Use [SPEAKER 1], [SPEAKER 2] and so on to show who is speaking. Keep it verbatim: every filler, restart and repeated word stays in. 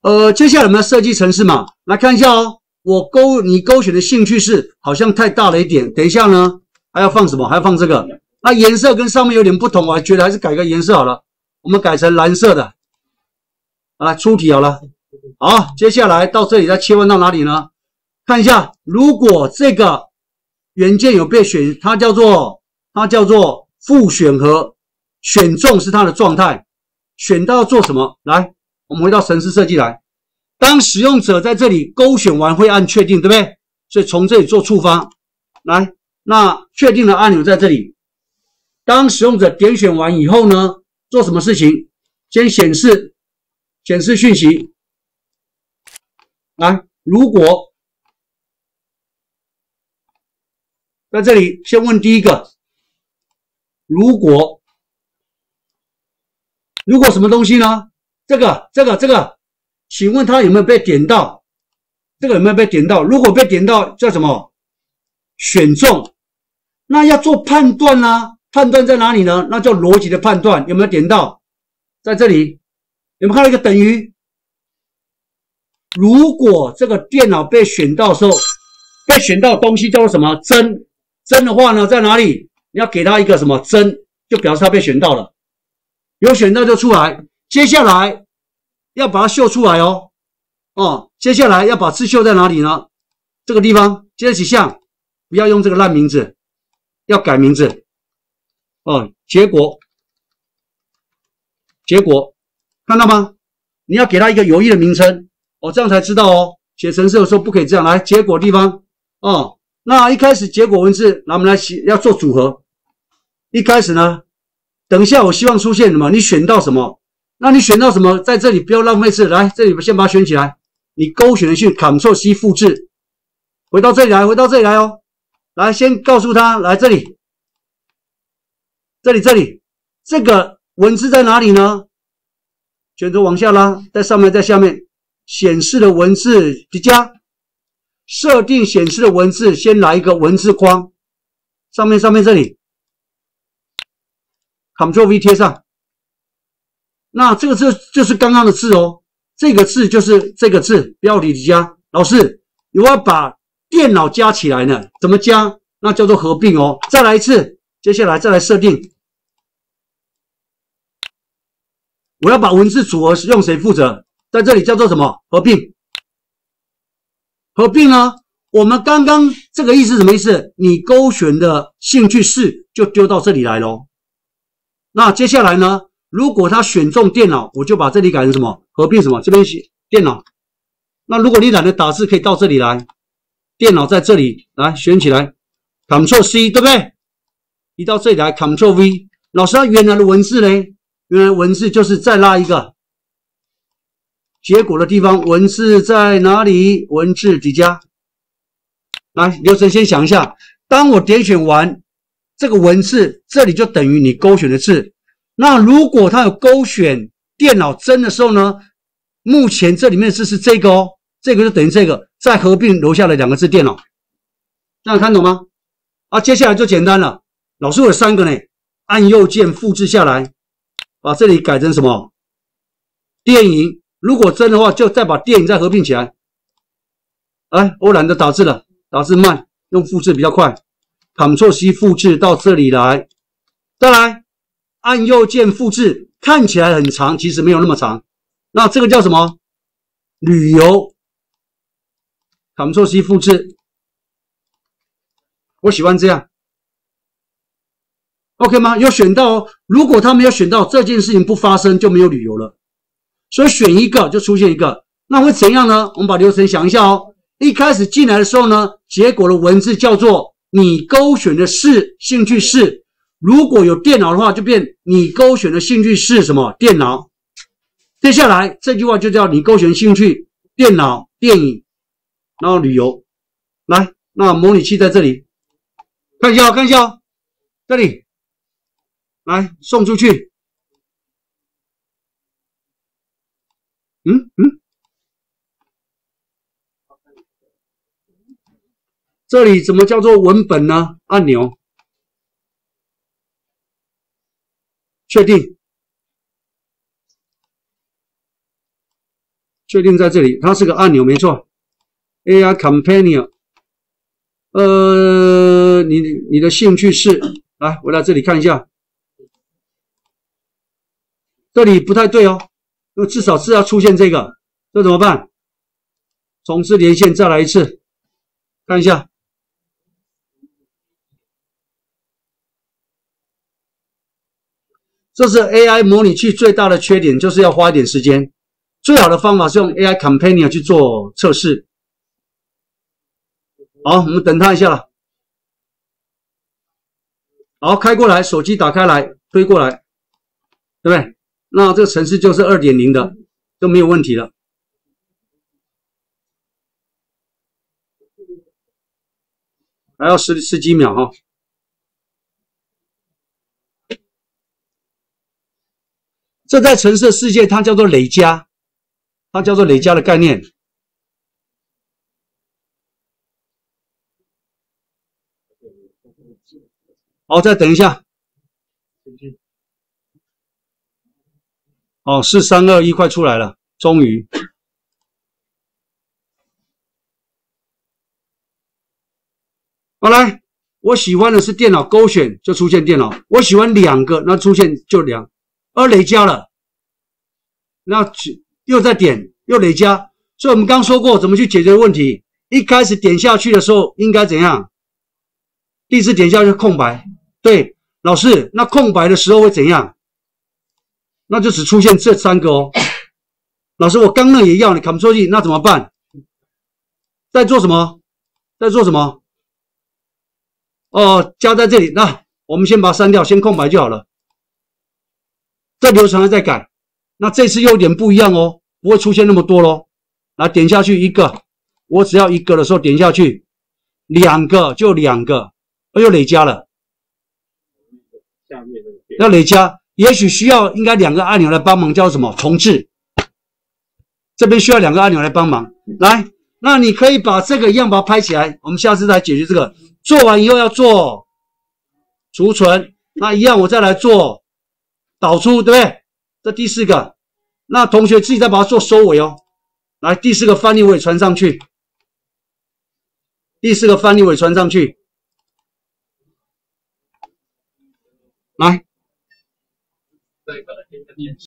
[SPEAKER 1] 呃，接下来我们要设计程式嘛，来看一下哦。我勾你勾选的兴趣是好像太大了一点，等一下呢还要放什么？还要放这个。那颜色跟上面有点不同，我还觉得还是改个颜色好了。我们改成蓝色的。来出题好了。好，接下来到这里再切换到哪里呢？看一下，如果这个元件有被选，它叫做它叫做复选和选中是它的状态，选到做什么？来，我们回到程式设计来。当使用者在这里勾选完会按确定，对不对？所以从这里做触发，来，那确定的按钮在这里。当使用者点选完以后呢，做什么事情？先显示显示讯息。来，如果在这里先问第一个，如果如果什么东西呢？这个这个这个。请问它有没有被点到？这个有没有被点到？如果被点到叫什么？选中。那要做判断啦、啊，判断在哪里呢？那叫逻辑的判断，有没有点到？在这里有没有看到一个等于？如果这个电脑被选到的时候，被选到的东西叫做什么？真真的话呢，在哪里？你要给它一个什么真，就表示它被选到了。有选到就出来。接下来。要把它秀出来哦，哦，接下来要把字秀在哪里呢？这个地方，接着几项，不要用这个烂名字，要改名字，哦，结果，结果，看到吗？你要给它一个有益的名称，哦，这样才知道哦。写程式的时候不可以这样，来，结果地方，哦，那一开始结果文字，那我们来写，要做组合。一开始呢，等一下我希望出现什么？你选到什么？那你选到什么？在这里不要浪费字，来这里先把它选起来。你勾选的去 Ctrl C 复制，回到这里来，回到这里来哦。来，先告诉他，来这里，这里这里，这个文字在哪里呢？选择往下拉，在上面，在下面，显示的文字叠加，设定显示的文字，先来一个文字框，上面上面这里 ，Ctrl V 贴上。那这个字就是刚刚的字哦，这个字就是这个字，标题底加。老师，我要把电脑加起来呢，怎么加？那叫做合并哦。再来一次，接下来再来设定。我要把文字组合用谁负责？在这里叫做什么？合并。合并呢，我们刚刚这个意思什么意思？你勾选的兴趣是就丢到这里来咯。那接下来呢？如果他选中电脑，我就把这里改成什么？合并什么？这边写电脑。那如果你懒得打字，可以到这里来，电脑在这里来选起来 ，Ctrl C 对不对？移到这里来 ，Ctrl V。老师，他原来的文字呢？原来文字就是再拉一个结果的地方，文字在哪里？文字底加。来，流程先想一下。当我点选完这个文字，这里就等于你勾选的字。那如果它有勾选电脑真的时候呢？目前这里面的字是这个哦，这个就等于这个，再合并留下了两个字电脑，这样看懂吗？啊，接下来就简单了，老师有三个呢，按右键复制下来，把这里改成什么？电影，如果真的话，就再把电影再合并起来。哎，我懒得打字了，打字慢，用复制比较快 ，Ctrl C 复制到这里来，再来。按右键复制，看起来很长，其实没有那么长。那这个叫什么？旅游。Ctrl C 复制。我喜欢这样。OK 吗？有选到哦。如果他没有选到，这件事情不发生就没有旅游了。所以选一个就出现一个。那会怎样呢？我们把流程想一下哦。一开始进来的时候呢，结果的文字叫做你勾选的是兴趣是。如果有电脑的话，就变你勾选的兴趣是什么？电脑。接下来这句话就叫你勾选兴趣电脑、电影，然后旅游。来，那模拟器在这里，看一下，看一下哦，这里，来送出去。嗯嗯，这里怎么叫做文本呢？按钮。确定， 确定在这里，它是个按钮，没错。A I Companion， 呃，你你的兴趣是，来，我来这里看一下，这里不太对哦，那至少是要出现这个，这怎么办？重置连线，再来一次，看一下。这是 A I 模拟器最大的缺点，就是要花一点时间。最好的方法是用 A I Companion 去做测试。好，我们等它一下了。好，开过来，手机打开来，推过来，对不对？那这个程式就是 二点零 的，就没有问题了。还要十十几秒哈。这在程式世界，它叫做累加，它叫做累加的概念。好，再等一下。哦，四三二一快出来了，终于。好，来，我喜欢的是电脑，勾选就出现电脑。我喜欢两个，那出现就两，而累加了，那又再点又累加。所以我们刚说过怎么去解决问题。一开始点下去的时候应该怎样？第一次点下去空白，对，老师，那空白的时候会怎样？那就只出现这三个哦。老师，我刚那也要你 Ctrl G， 那怎么办？在做什么？在做什么？哦，加在这里，那我们先把它删掉，先空白就好了。这流程还在改，那这次又有点不一样哦，不会出现那么多咯。来，点下去一个，我只要一个的时候点下去，两个就两个，又累加了。下面要累加，也许需要应该两个按钮来帮忙，叫什么？重置。这边需要两个按钮来帮忙。来，那你可以把这个一样把它拍起来，我们下次再解决这个。做完以后要做储存，那一样我再来做导出，对不对？这第四个，那同学自己再把它做收尾哦。来，第四个范例我也传上去，第四个范例我也传上去，来。